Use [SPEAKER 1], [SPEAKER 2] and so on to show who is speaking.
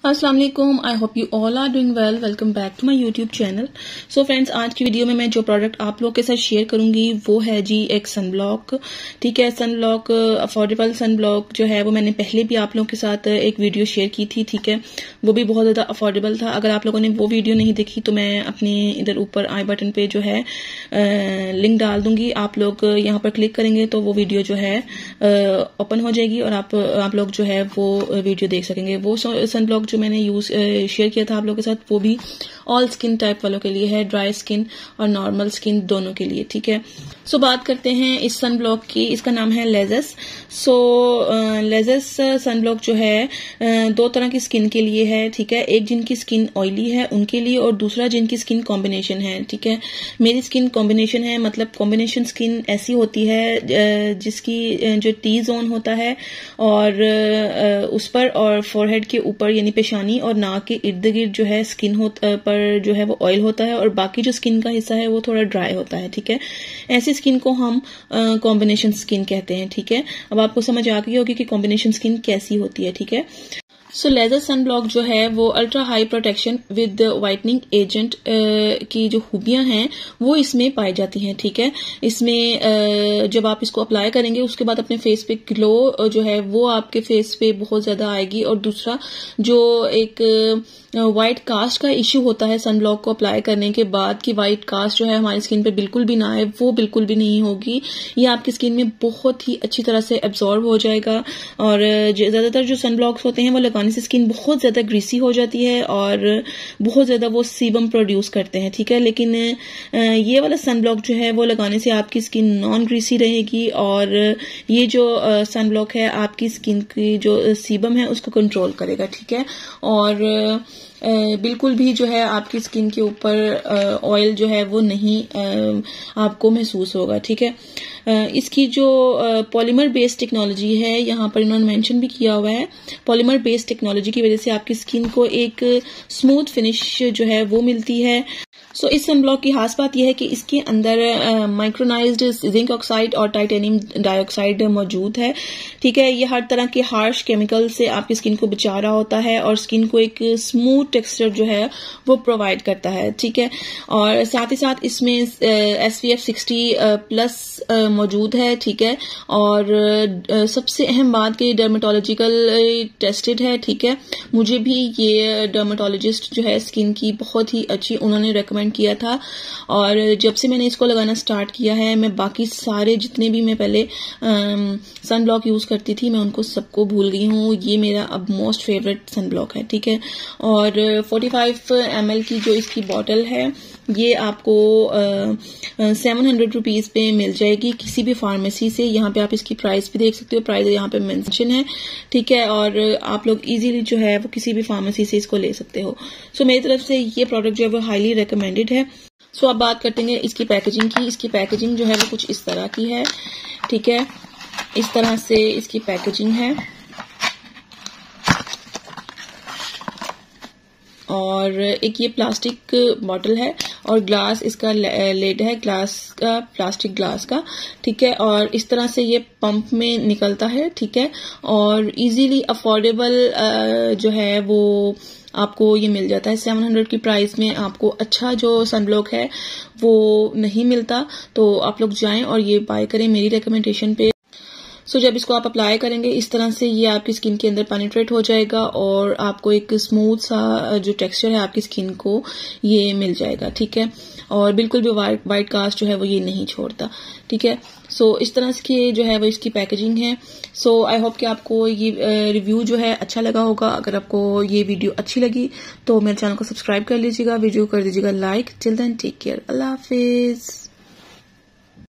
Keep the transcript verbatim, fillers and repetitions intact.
[SPEAKER 1] अस्सलाम वालेकुम, I hope you all are doing well. Welcome back to my YouTube channel. So friends, आज की video में मैं जो प्रोडक्ट आप लोगों के साथ शेयर करूंगी वो है जी एक सन ब्लॉक। ठीक है, sunblock affordable sunblock जो है वो मैंने पहले भी आप लोगों के साथ एक वीडियो शेयर की थी। ठीक है, वो भी बहुत ज्यादा अफोर्डेबल था। अगर आप लोगों ने वो वीडियो नहीं देखी तो मैं अपने इधर ऊपर आई बटन पे जो है लिंक डाल दूंगी। आप लोग यहाँ पर क्लिक करेंगे तो वो वीडियो जो है ओपन हो जाएगी और आप आप लोग जो है वो वीडियो देख सकेंगे। वो सन ब्लॉक जो मैंने यूज शेयर किया था आप लोगों के साथ वो भी ऑल स्किन टाइप वालों के लिए है, ड्राई स्किन और नॉर्मल स्किन दोनों के लिए। ठीक है, सो बात करते हैं इस सन ब्लॉक की। इसका नाम है लेजस। सो लेजस सन ब्लॉक जो है uh, दो तरह की स्किन के लिए है। ठीक है, एक जिनकी स्किन ऑयली है उनके लिए और दूसरा जिनकी स्किन कॉम्बिनेशन है। ठीक है, मेरी स्किन कॉम्बिनेशन है, मतलब कॉम्बिनेशन स्किन ऐसी होती है uh, जिसकी uh, जो टी जोन होता है और uh, उस पर और फोरहेड के ऊपर यानी पेशानी और नाक के इर्द गिर्द जो है स्किन हो, पर जो है वो ऑयल होता है और बाकी जो स्किन का हिस्सा है वो थोड़ा ड्राई होता है। ठीक है, ऐसी स्किन को हम कॉम्बिनेशन स्किन कहते हैं। ठीक है, अब आपको समझ आ गई होगी कि कॉम्बिनेशन स्किन कैसी होती है। ठीक है, सो लेजर सन ब्लॉक जो है वो ultra high protection with whitening agent की जो खूबियां हैं वो इसमें पाई जाती हैं। ठीक है, इसमें uh, जब आप इसको अप्लाई करेंगे उसके बाद अपने फेस पे ग्लो जो है वो आपके फेस पे बहुत ज्यादा आएगी। और दूसरा जो एक व्हाइट uh, कास्ट का इश्यू होता है सन ब्लॉक को अप्लाई करने के बाद कि व्हाइट कास्ट जो है हमारी स्किन पे बिल्कुल भी ना आए, वो बिल्कुल भी नहीं होगी। ये आपकी स्किन में बहुत ही अच्छी तरह से एब्जॉर्ब हो जाएगा। और ज्यादातर जो सन ब्लॉक्स होते हैं वो लगाने से स्किन बहुत ज्यादा ग्रीसी हो जाती है और बहुत ज्यादा वो सीबम प्रोड्यूस करते हैं। ठीक है, लेकिन ये वाला सन ब्लॉक जो है वो लगाने से आपकी स्किन नॉन ग्रीसी रहेगी और ये जो सन ब्लॉक है आपकी स्किन की जो सीबम है उसको कंट्रोल करेगा। ठीक है, और बिल्कुल भी जो है आपकी स्किन के ऊपर ऑयल जो है वो नहीं आपको महसूस होगा। ठीक है, इसकी जो पॉलीमर बेस्ड टेक्नोलॉजी है यहाँ पर इन्होंने मेंशन भी किया हुआ है। पॉलीमर बेस्ड टेक्नोलॉजी की वजह से आपकी स्किन को एक स्मूथ फिनिश जो है वो मिलती है। सो so, इस सन ब्लॉक की खास बात यह है कि इसके अंदर माइक्रोनाइज्ड जिंक ऑक्साइड और टाइटेनियम डाइऑक्साइड मौजूद है। ठीक है, ये हर तरह के हार्श केमिकल से आपकी स्किन को बचा रहा होता है और स्किन को एक स्मूथ टेक्सचर जो है वो प्रोवाइड करता है। ठीक है, और साथ ही साथ इसमें S P F sixty plus मौजूद है। ठीक है, और uh, सबसे अहम बात कि डर्मेटोलॉजिकल टेस्टेड है। ठीक है, मुझे भी ये डर्मेटोलॉजिस्ट जो है स्किन की बहुत ही अच्छी उन्होंने रेकमेंड किया था और जब से मैंने इसको लगाना स्टार्ट किया है मैं बाकी सारे जितने भी मैं पहले सन ब्लॉक यूज करती थी मैं उनको सबको भूल गई हूँ। ये मेरा अब मोस्ट फेवरेट सन ब्लॉक है। ठीक है, और पैंतालीस एम एल की जो इसकी बॉटल है ये आपको सेवन हंड्रेड रुपीज पे मिल जाएगी किसी भी फार्मेसी से। यहाँ पे आप इसकी प्राइस भी देख सकते हो, प्राइस यहाँ पे मेंशन है। ठीक है, और आप लोग इजीली जो है वो किसी भी फार्मेसी से इसको ले सकते हो। सो so, मेरी तरफ से ये प्रोडक्ट जो है वो हाईली रिकमेंडेड है। सो so, अब बात करते हैं इसकी पैकेजिंग की। इसकी पैकेजिंग जो है वो कुछ इस तरह की है। ठीक है, इस तरह से इसकी पैकेजिंग है और एक ये प्लास्टिक बॉटल है और ग्लास इसका लेड है, ग्लास का, प्लास्टिक ग्लास का। ठीक है, और इस तरह से ये पंप में निकलता है। ठीक है, और इजीली अफोर्डेबल जो है वो आपको ये मिल जाता है। सेवन हंड्रेड की प्राइस में आपको अच्छा जो सन ब्लॉक है वो नहीं मिलता, तो आप लोग जाएं और ये बाय करें मेरी रिकमेंडेशन पे। सो so, जब इसको आप अप्लाई करेंगे इस तरह से ये आपकी स्किन के अंदर पेनिट्रेट हो जाएगा और आपको एक स्मूथ सा जो टेक्सचर है आपकी स्किन को ये मिल जाएगा। ठीक है, और बिल्कुल भी वाइट वाइट कास्ट जो है वो ये नहीं छोड़ता। ठीक है, सो so, इस तरह से जो है वो इसकी पैकेजिंग है। सो आई होप कि आपको ये रिव्यू जो है अच्छा लगा होगा। अगर आपको ये वीडियो अच्छी लगी तो मेरे चैनल को सब्सक्राइब कर लीजिएगा, वीडियो कर दीजिएगा like. Till then take care, अल्लाह हाफिज।